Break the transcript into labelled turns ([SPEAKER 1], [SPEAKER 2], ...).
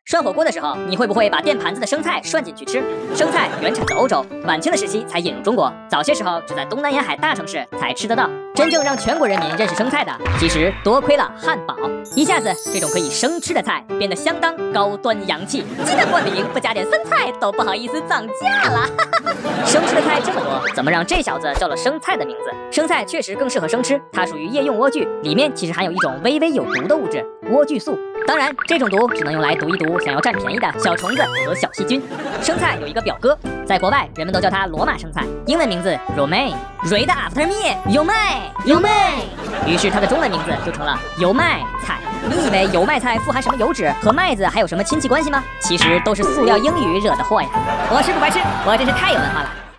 [SPEAKER 1] 涮火锅的时候，你会不会把电盘子的生菜涮进去吃？生菜原产自欧洲，晚清的时期才引入中国，早些时候只在东南沿海大城市才吃得到。真正让全国人民认识生菜的，其实多亏了汉堡。一下子，这种可以生吃的菜变得相当高端洋气，鸡蛋灌饼不加点生菜都不好意思涨价了。生吃的菜这么多，怎么让这小子叫了生菜的名字？生菜确实更适合生吃，它属于夜用莴苣，里面其实含有一种微微有毒的物质莴苣素。当然，这种毒只能用来毒一毒想要占便宜的小虫子和小细菌。生菜有一个表哥，在国外人们都叫它罗马生菜，英文名字 romaine。Read after me， 油麦，油麦。于是它的中文名字就成了油麦菜。你以为油麦菜富含什么油脂，和麦子还有什么亲戚关系吗？其实都是塑料英语惹的祸呀！我是不白痴，我真是太有文化了。